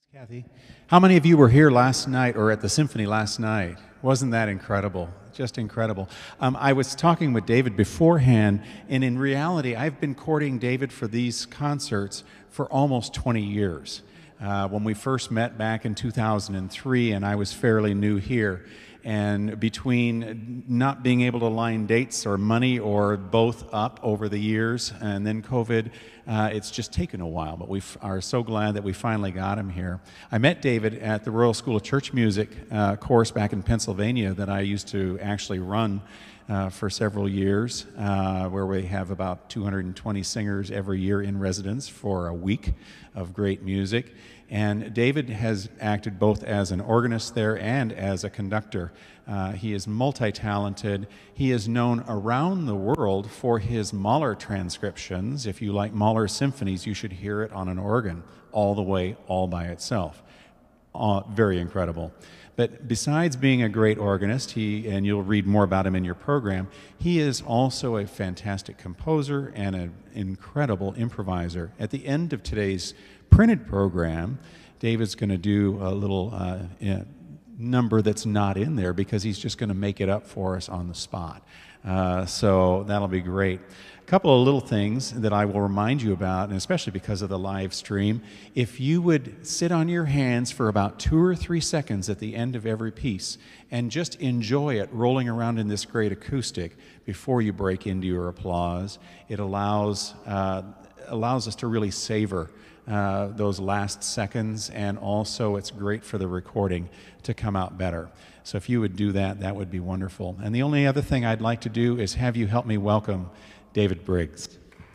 Kathy, how many of you were here last night or at the symphony last night? Wasn't that incredible? Just incredible. I was talking with David beforehand, and in reality, I've been courting David for these concerts for almost 20 years. When we first met back in 2003, and I was fairly new here, and between not being able to line dates or money or both up over the years, and then COVID, it's just taken a while, but we are so glad that we finally got him here. I met David at the Royal School of Church Music course back in Pennsylvania that I used to actually run for several years, where we have about 220 singers every year in residence for a week of great music. And David has acted both as an organist there and as a conductor. He is multi-talented. He is known around the world for his Mahler transcriptions. If you like Mahler symphonies, you should hear it on an organ all the way, all by itself. Very incredible. But besides being a great organist, and you'll read more about him in your program, he is also a fantastic composer and an incredible improviser. At the end of today's printed program, David's going to do a little number that's not in there because he's just going to make it up for us on the spot. So that'll be great. A couple of little things that I will remind you about, and especially because of the live stream. If you would sit on your hands for about 2 or 3 seconds at the end of every piece and just enjoy it rolling around in this great acoustic before you break into your applause, it allows us to really savor those last seconds, and also it's great for the recording to come out better. So if you would do that, that would be wonderful. And the only other thing I'd like to do is have you help me welcome David Briggs.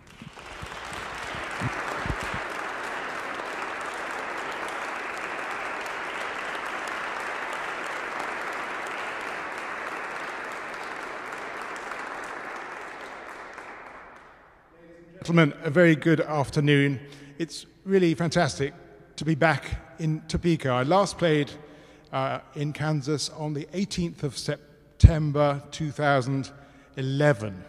Gentlemen, a very good afternoon. It's really fantastic to be back in Topeka. I last played in Kansas on the 18th of September 2011,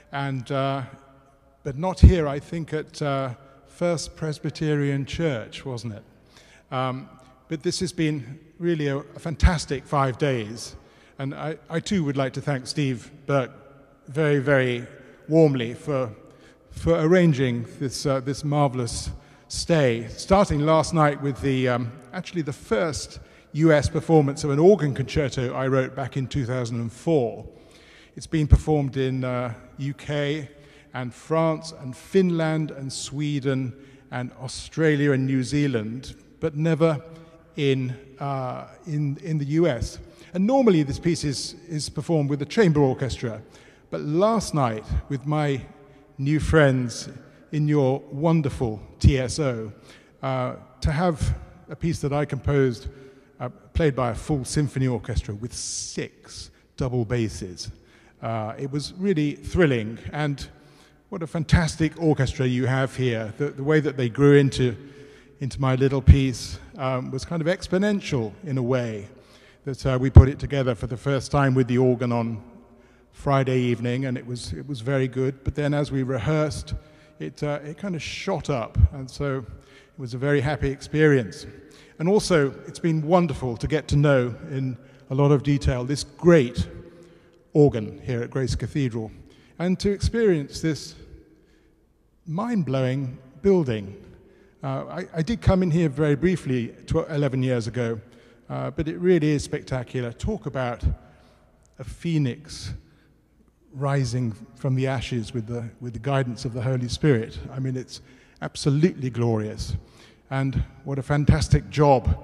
but not here, I think, at First Presbyterian Church, wasn't it? But this has been really a fantastic 5 days, and I too would like to thank Steve Burke very, very warmly for arranging this marvelous stay, starting last night with actually the first US performance of an organ concerto I wrote back in 2004. It's been performed in UK and France and Finland and Sweden and Australia and New Zealand, but never in the US. And normally this piece is performed with a chamber orchestra, but last night with my new friends in your wonderful TSO, to have a piece that I composed played by a full symphony orchestra with 6 double basses. It was really thrilling, and what a fantastic orchestra you have here. The way that they grew into my little piece was kind of exponential in a way, that we put it together for the first time with the organ on Friday evening, and it was very good. But then as we rehearsed, it kind of shot up, and so it was a very happy experience. And also, it's been wonderful to get to know in a lot of detail this great organ here at Grace Cathedral, and to experience this mind-blowing building. I did come in here very briefly 11 years ago, but it really is spectacular. Talk about a phoenix rising from the ashes with the guidance of the Holy Spirit. I mean, it's absolutely glorious. And what a fantastic job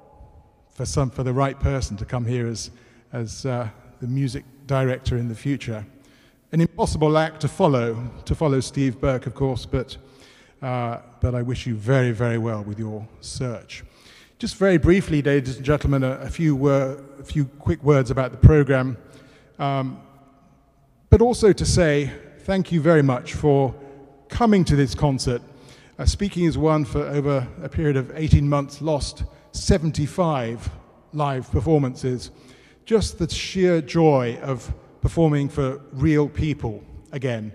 for the right person to come here as the music director in the future. An impossible act to follow Steve Burke, of course, but I wish you very, very well with your search. Just very briefly, ladies and gentlemen, a few quick words about the program, but also to say thank you very much for coming to this concert. Speaking as one for over a period of 18 months, lost 75 live performances. Just the sheer joy of performing for real people again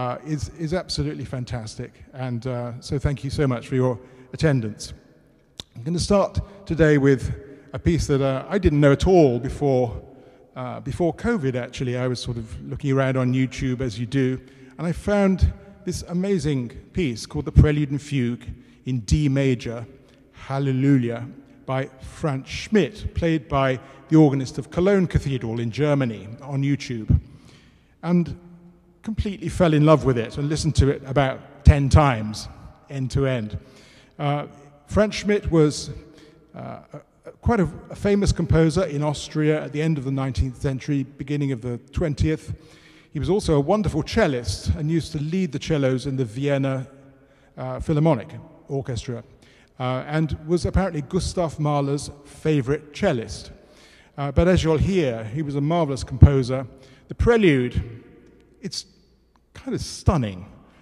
is absolutely fantastic. And so thank you so much for your attendance. I'm going to start today with a piece that I didn't know at all before COVID, actually. I was sort of looking around on YouTube, as you do, and I found this amazing piece called the Prelude and Fugue in D major, Hallelujah, by Franz Schmidt, played by the organist of Cologne Cathedral in Germany on YouTube. And completely fell in love with it and listened to it about 10 times, end to end. Franz Schmidt was quite a famous composer in Austria at the end of the 19th century, beginning of the 20th. He was also a wonderful cellist and used to lead the cellos in the Vienna Philharmonic Orchestra, and was apparently Gustav Mahler's favorite cellist. But as you'll hear, he was a marvelous composer. The Prelude, it's kind of stunning.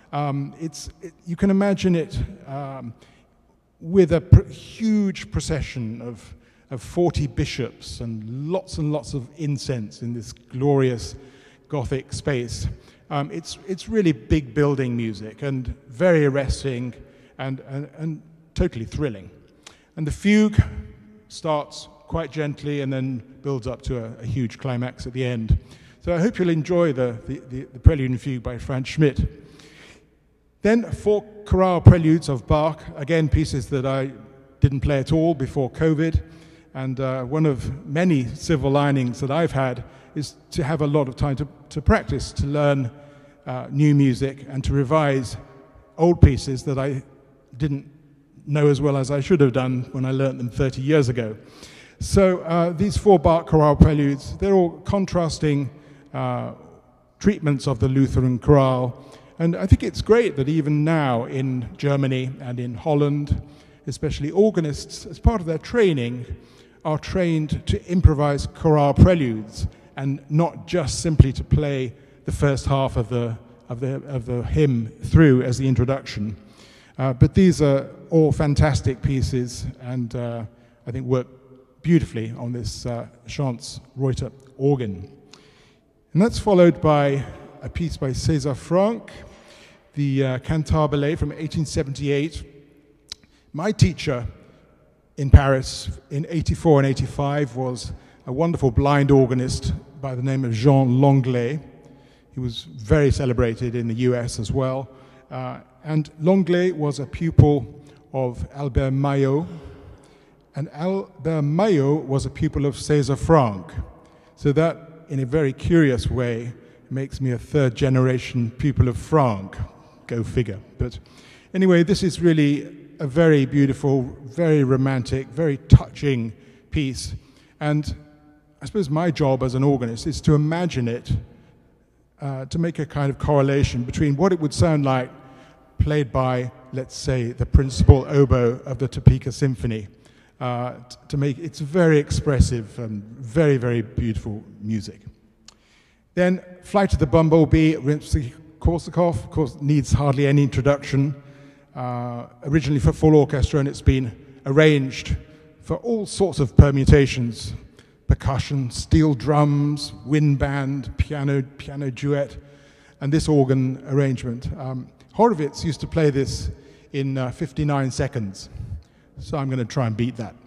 You can imagine it with a huge procession of 40 bishops and lots of incense in this glorious Gothic space. It's really big building music and very arresting and totally thrilling. And the fugue starts quite gently and then builds up to a huge climax at the end. So I hope you'll enjoy the Prelude and Fugue by Franz Schmidt. Then 4 chorale preludes of Bach, again pieces that I didn't play at all before COVID, and one of many silver linings that I've had is to have a lot of time to practice, to learn new music and to revise old pieces that I didn't know as well as I should have done when I learned them 30 years ago. So these 4 Bach chorale preludes, they're all contrasting treatments of the Lutheran chorale. And I think it's great that even now in Germany and in Holland, especially organists, as part of their training, are trained to improvise chorale preludes and not just simply to play the first half of the hymn through as the introduction. But these are all fantastic pieces and I think work beautifully on this Schantz Reuter organ. And that's followed by a piece by César Franck, the Cantabile from 1878. My teacher in Paris in 84 and 85 was a wonderful blind organist by the name of Jean Langlais. He was very celebrated in the US as well. And Langlais was a pupil of Albert Maillot, and Albert Maillot was a pupil of César Franck. So that, in a very curious way, makes me a 3rd generation pupil of Franck. Go figure. But anyway, this is really a very beautiful, very romantic, very touching piece. And I suppose my job as an organist is to imagine it, to make a kind of correlation between what it would sound like played by, let's say, the principal oboe of the Topeka Symphony. To make it's very expressive and very, very beautiful music. Then Flight of the Bumblebee, Rimsky-Korsakov, of course, needs hardly any introduction. Originally for full orchestra, and it's been arranged for all sorts of permutations: percussion, steel drums, wind band, piano duet, and this organ arrangement. Horowitz used to play this in 59 seconds, so I'm going to try and beat that.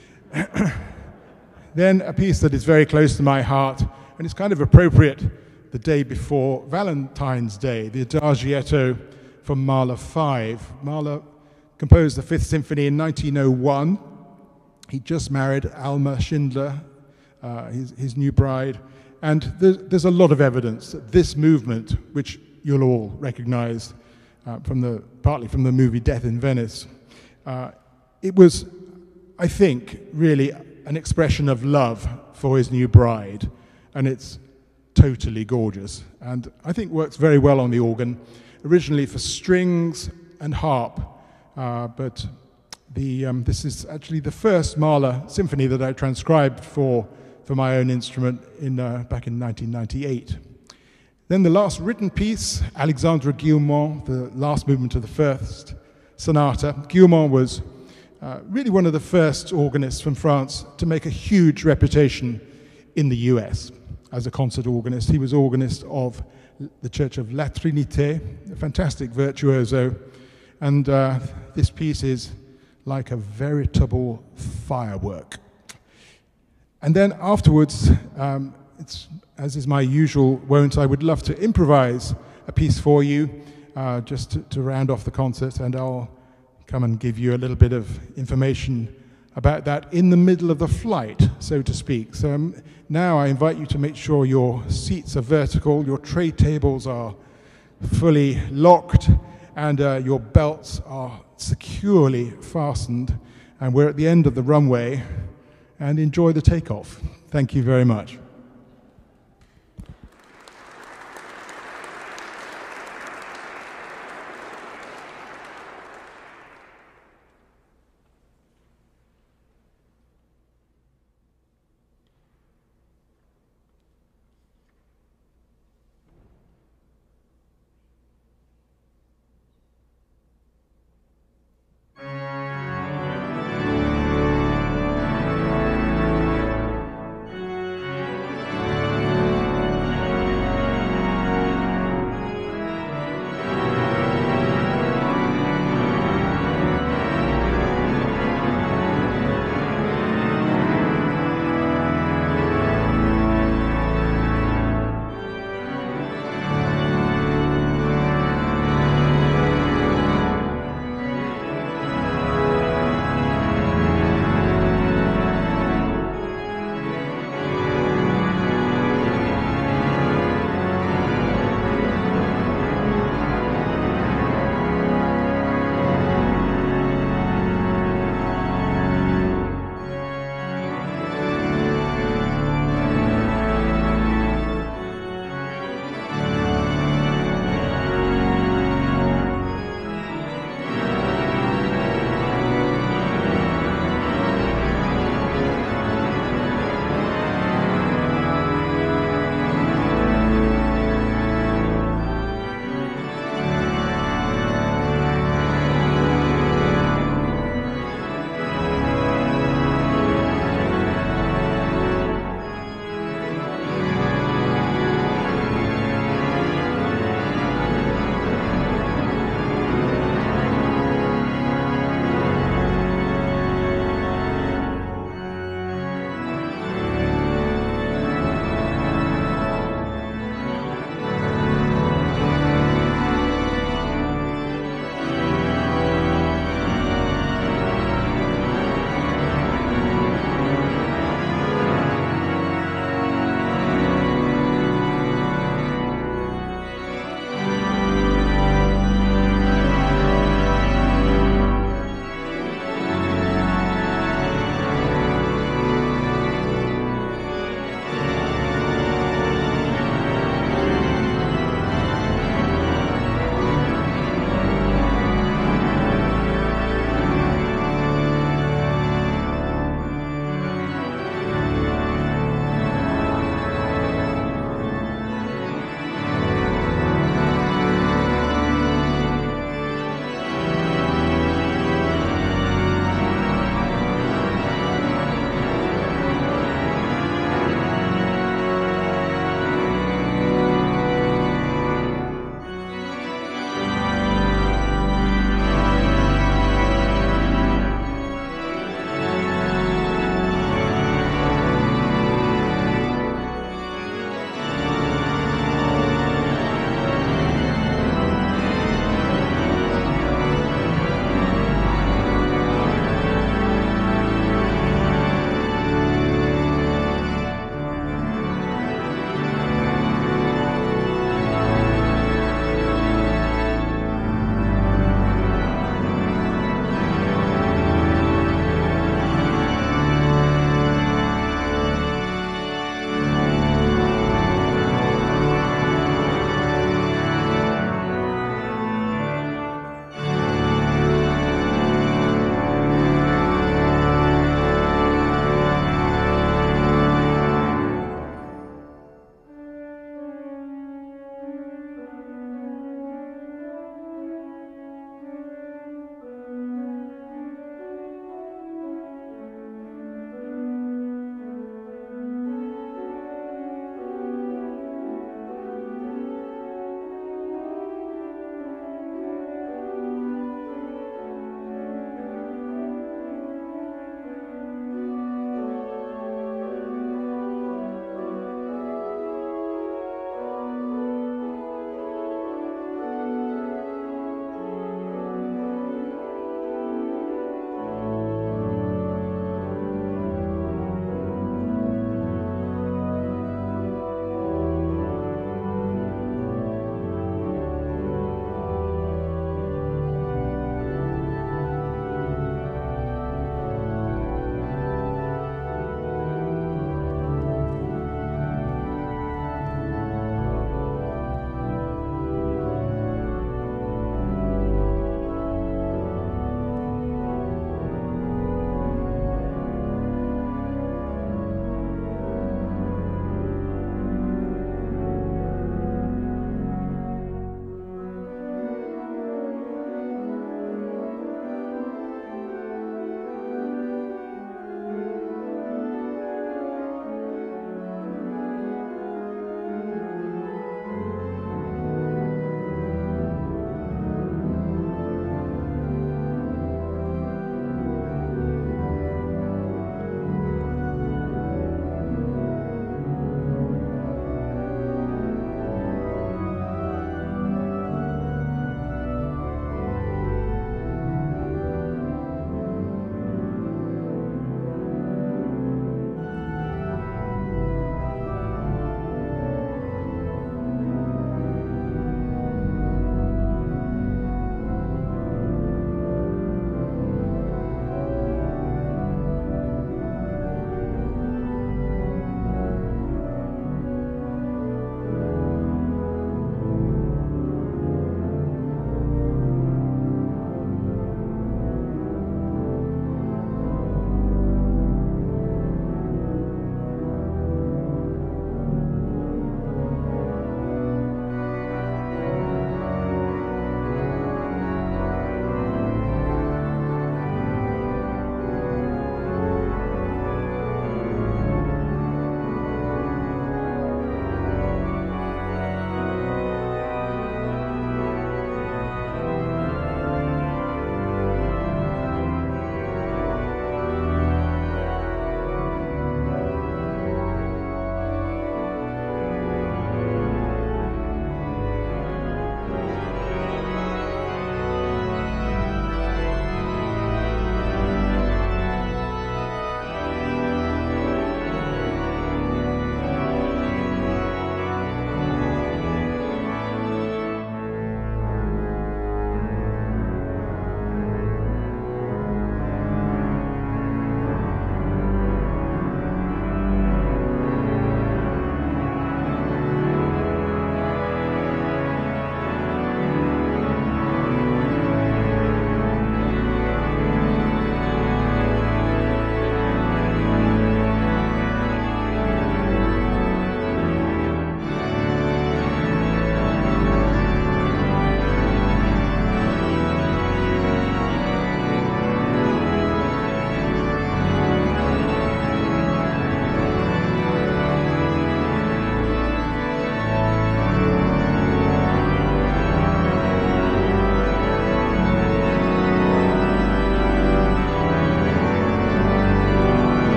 Then a piece that is very close to my heart, and it's kind of appropriate the day before Valentine's Day, the Adagietto from Mahler 5. Mahler composed the 5th Symphony in 1901. He just married Alma Schindler, his new bride, and there's a lot of evidence that this movement, which you'll all recognize partly from the movie Death in Venice, it was, I think, really an expression of love for his new bride, and it's totally gorgeous, and I think works very well on the organ, originally for strings and harp, but this is actually the first Mahler symphony that I transcribed for my own instrument back in 1998. Then the last written piece, Alexandre Guilmant, the last movement of the first sonata. Guilmant was really one of the first organists from France to make a huge reputation in the US as a concert organist. He was organist of the Church of La Trinité, a fantastic virtuoso, and this piece is like a veritable firework. And then afterwards, as is my usual wont, I would love to improvise a piece for you, just to round off the concert, and I'll come and give you a little bit of information about that in the middle of the flight, so to speak. So now I invite you to make sure your seats are vertical, your tray tables are fully locked, and your belts are securely fastened, and we're at the end of the runway, and enjoy the takeoff. Thank you very much.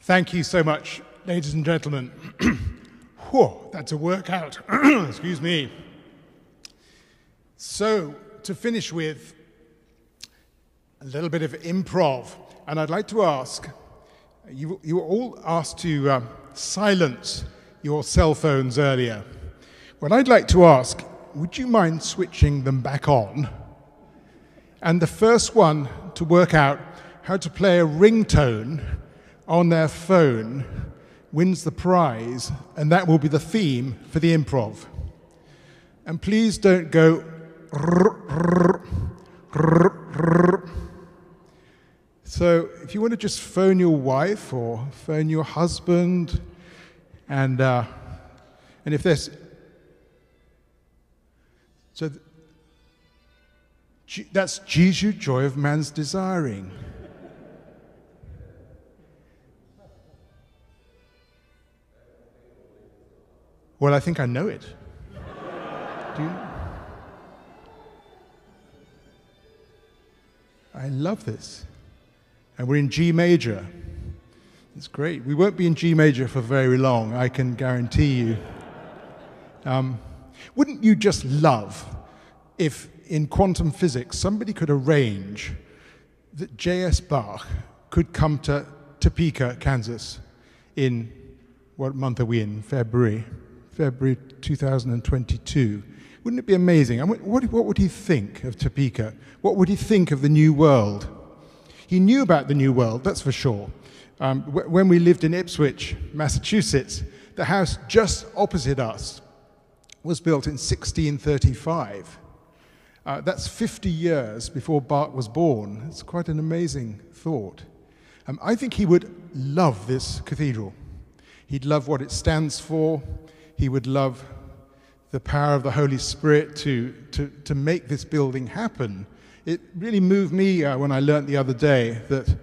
Thank you so much, ladies and gentlemen. Whew, that's a workout. Excuse me. So, to finish with, a little bit of improv. And I'd like to ask, you were all asked to silence your cell phones earlier. What I'd like to ask, would you mind switching them back on? And the first one to work out how to play a ringtone on their phone wins the prize, and that will be the theme for the improv. And please don't go so if you want to just phone your wife or phone your husband, and if there's that's Jesu, joy of man's desiring. Well, I think I know it. Do you? I love this. And we're in G major. It's great. We won't be in G major for very long, I can guarantee you. Wouldn't you just love if in quantum physics somebody could arrange that J.S. Bach could come to Topeka, Kansas in, what month are we in? February 2022. Wouldn't it be amazing? I mean, what would he think of Topeka? What would he think of the New World? He knew about the New World, that's for sure. When we lived in Ipswich, Massachusetts, the house just opposite us was built in 1635. That's 50 years before Bach was born. It's quite an amazing thought. I think he would love this cathedral. He'd love what it stands for. He would love the power of the Holy Spirit to make this building happen. It really moved me when I learned the other day that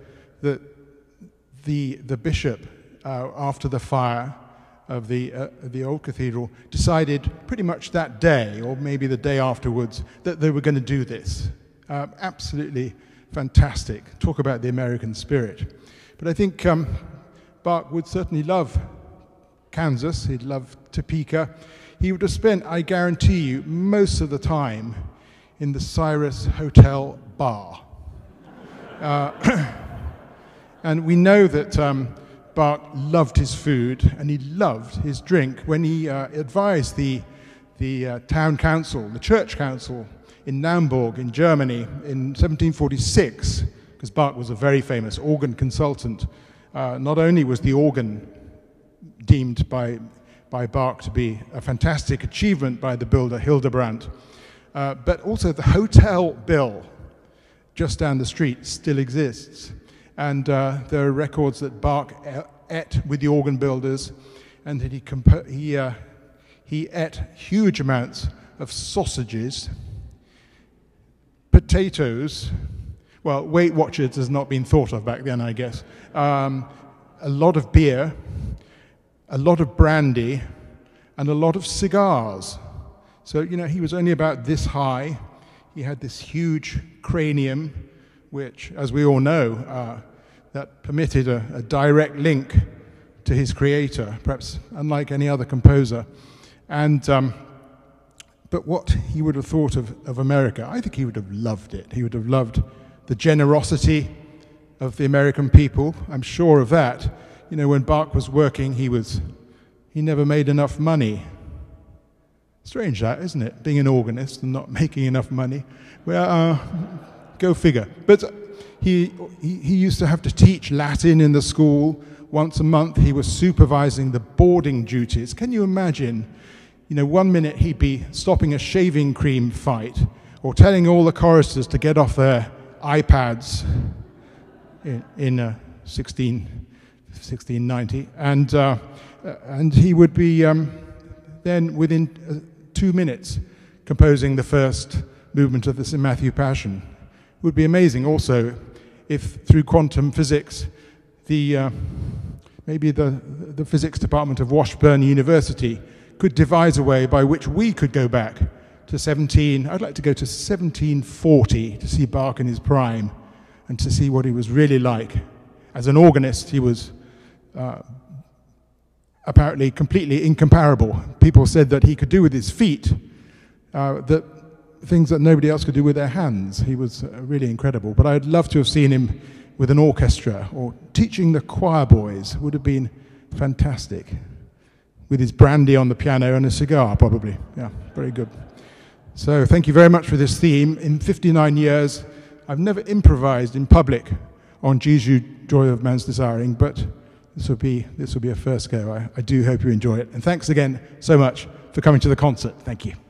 the bishop, after the fire of the old cathedral, decided pretty much that day, or maybe the day afterwards, that they were going to do this. Absolutely fantastic. Talk about the American spirit. But I think Bach would certainly love Kansas. He'd love Topeka. He would have spent, I guarantee you, most of the time in the Cyrus Hotel bar. And we know that Bach loved his food and he loved his drink. When he advised the town council, the church council in Naumburg in Germany in 1746, because Bach was a very famous organ consultant, not only was the organ deemed by Bach to be a fantastic achievement by the builder Hildebrandt, but also the hotel bill just down the street still exists. And there are records that Bach ate with the organ builders, and that he ate huge amounts of sausages, potatoes, well, Weight Watchers has not been thought of back then, I guess, a lot of beer, a lot of brandy, and a lot of cigars. So, you know, he was only about this high. He had this huge cranium, which, as we all know, that permitted a direct link to his creator, perhaps unlike any other composer. And but what he would have thought of America, I think he would have loved it. He would have loved the generosity of the American people. I'm sure of that. You know, when Bach was working, he never made enough money. Strange that, isn't it? Being an organist and not making enough money. Well, go figure. But he used to have to teach Latin in the school. Once a month, he was supervising the boarding duties. Can you imagine? You know, one minute he'd be stopping a shaving cream fight or telling all the choristers to get off their iPads in 1690, and he would be then within 2 minutes composing the first movement of the St. Matthew Passion. It would be amazing also if through quantum physics maybe the physics department of Washburn University could devise a way by which we could go back to I'd like to go to 1740 to see Bach in his prime and to see what he was really like. As an organist, he was apparently completely incomparable. People said that he could do with his feet that things that nobody else could do with their hands. He was really incredible. But I'd love to have seen him with an orchestra or teaching the choir boys. Would have been fantastic. With his brandy on the piano and a cigar, probably. Yeah, very good. So thank you very much for this theme. In 59 years, I've never improvised in public on Jesu, Joy of Man's Desiring, but this will be a first go. I do hope you enjoy it. And thanks again so much for coming to the concert. Thank you.